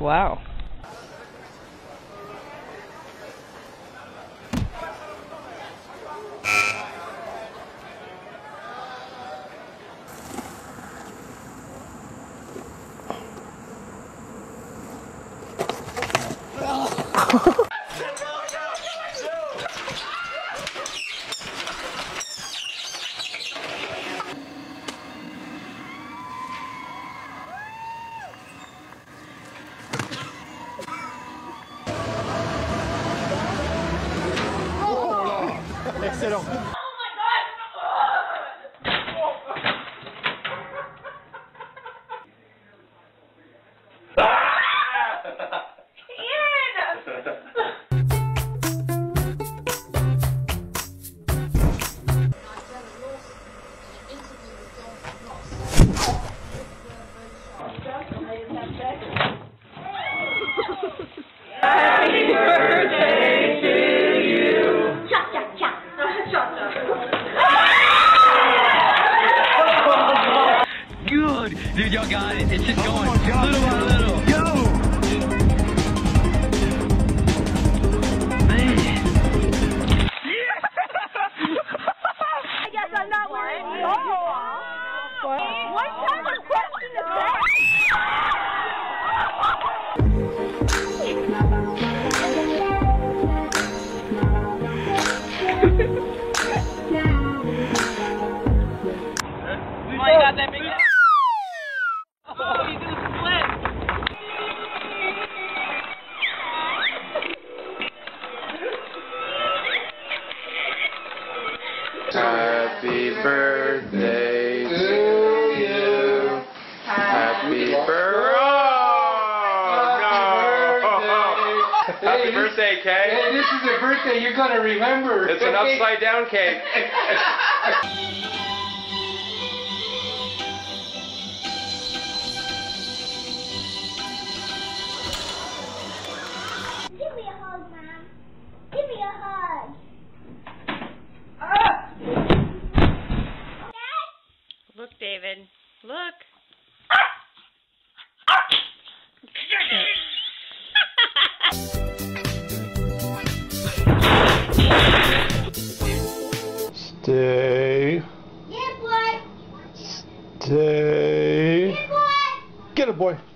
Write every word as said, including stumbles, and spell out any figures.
Wow. Excellent. Happy birthday to you. Cha cha cha. Cha cha. Good. Dude, y'all got it. It's just going little by little. Go. Man. Yeah. I guess I'm not wearing. Oh. What kind of question is that? Oh, you got that big. Oh, you did a split. Happy birthday to you. Happy birthday. Oh, no. Happy birthday, Kay. Hey, this is a birthday you're gonna remember. It's an upside down cake. Give me a hug, Mom. Give me a hug. Look, David. Look. Stay. Yeah, boy. Stay. Yeah, boy. Get it, boy.